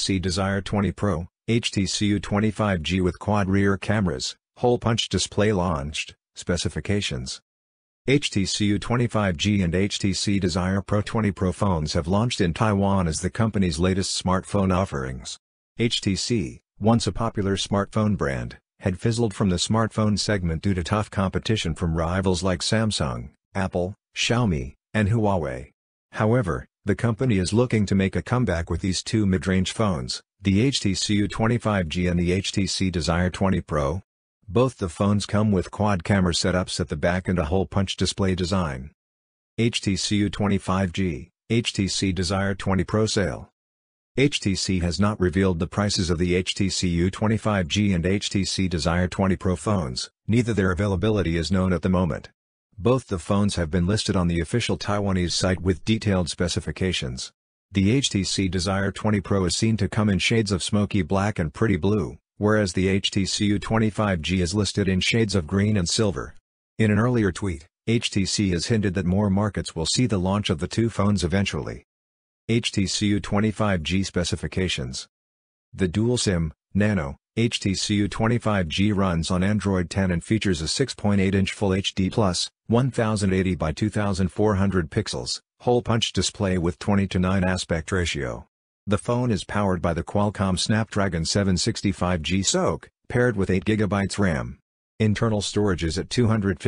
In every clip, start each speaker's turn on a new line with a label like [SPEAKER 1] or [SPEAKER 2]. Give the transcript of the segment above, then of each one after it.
[SPEAKER 1] HTC Desire 20 Pro, HTC U25G with quad rear cameras, hole punch display launched. Specifications: HTC U25G and HTC Desire Pro 20 Pro phones have launched in Taiwan as the company's latest smartphone offerings. HTC, once a popular smartphone brand, had fizzled from the smartphone segment due to tough competition from rivals like Samsung, Apple, Xiaomi, and Huawei. However, the company is looking to make a comeback with these two mid-range phones, the HTC U25G and the HTC Desire 20 Pro. Both the phones come with quad camera setups at the back and a hole punch display design. HTC U25G, HTC Desire 20 Pro sale. HTC has not revealed the prices of the HTC U25G and HTC Desire 20 Pro phones, neither their availability is known at the moment. Both the phones have been listed on the official Taiwanese site with detailed specifications. The HTC Desire 20 Pro is seen to come in shades of smoky black and pretty blue, whereas the HTC U25G is listed in shades of green and silver. In an earlier tweet, HTC has hinted that more markets will see the launch of the two phones eventually. HTC U25G specifications: the dual SIM, Nano, HTC U25G runs on Android 10 and features a 6.8-inch Full HD Plus, 1080 by 2400 pixels, hole punch display with 20:9 aspect ratio. The phone is powered by the Qualcomm Snapdragon 765G SoC, paired with 8GB RAM. Internal storage is at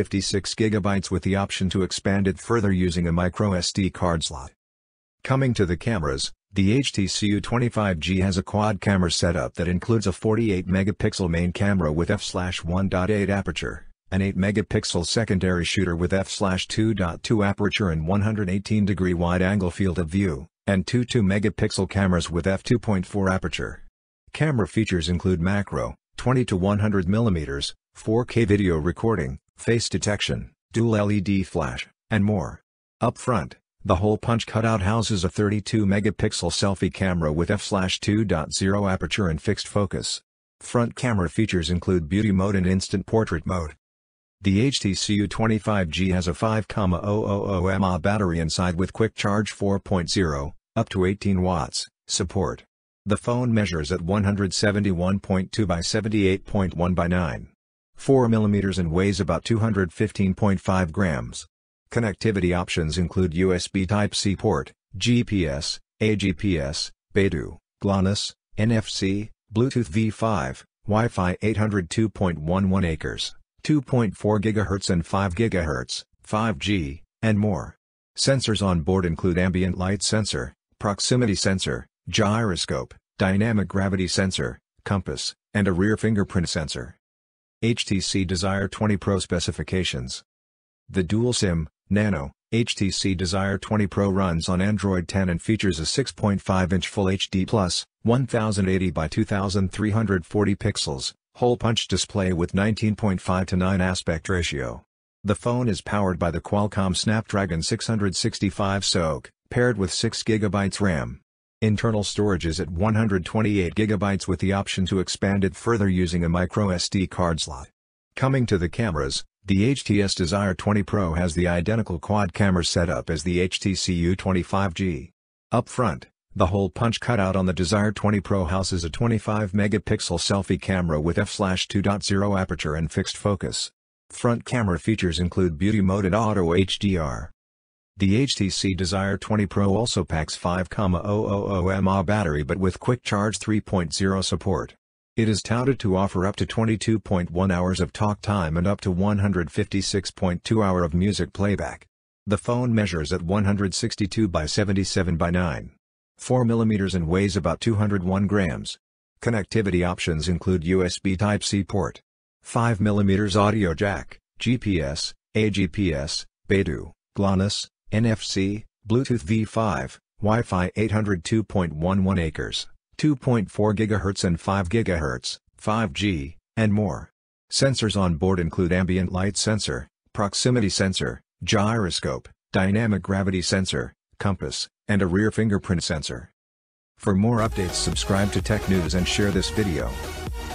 [SPEAKER 1] 256GB with the option to expand it further using a microSD card slot. Coming to the cameras, the HTC U25G has a quad camera setup that includes a 48-megapixel main camera with f/1.8 aperture, an 8-megapixel secondary shooter with f/2.2 aperture and 118-degree wide-angle field of view, and two 2-megapixel cameras with f/2.4 aperture. Camera features include macro, 20 to 100 mm, 4K video recording, face detection, dual LED flash, and more. Up front, the hole punch cutout houses a 32-megapixel selfie camera with f/2.0 aperture and fixed focus. Front camera features include beauty mode and instant portrait mode. The HTC U25G has a 5,000 mAh battery inside with quick charge 4.0, up to 18 watts, support. The phone measures at 171.2 by 78.1 by 9.4 mm and weighs about 215.5 grams. Connectivity options include USB Type-C port, GPS, AGPS, Beidou, GLONASS, NFC, Bluetooth V5, Wi-Fi 802.11 acres, 2.4 GHz and 5 GHz, 5G, and more. Sensors on board include ambient light sensor, proximity sensor, gyroscope, dynamic gravity sensor, compass, and a rear fingerprint sensor. HTC Desire 20 Pro specifications: the dual SIM, Nano, HTC Desire 20 Pro runs on Android 10 and features a 6.5-inch Full HD Plus, 1080 by 2340 pixels, hole punch display with 19.5:9 aspect ratio. The phone is powered by the Qualcomm Snapdragon 665 SoC, paired with 6GB RAM. Internal storage is at 128GB with the option to expand it further using a microSD card slot. Coming to the cameras, the HTC Desire 20 Pro has the identical quad camera setup as the HTC U25G. Up front, the hole punch cutout on the Desire 20 Pro houses a 25-megapixel selfie camera with f/2.0 aperture and fixed focus. Front camera features include beauty mode and auto HDR. The HTC Desire 20 Pro also packs 5,000 mAh battery but with quick charge 3.0 support. It is touted to offer up to 22.1 hours of talk time and up to 156.2 hours of music playback. The phone measures at 162 by 77 by 9.4 mm and weighs about 201 grams. Connectivity options include USB Type-C port, 5mm audio jack, GPS, AGPS, Beidou, GLONASS, NFC, Bluetooth V5, Wi-Fi 802.11 acres, 2.4 GHz and 5 GHz, 5G, and more. Sensors on board include ambient light sensor, proximity sensor, gyroscope, dynamic gravity sensor, compass, and a rear fingerprint sensor. For more updates, subscribe to Tech News and share this video.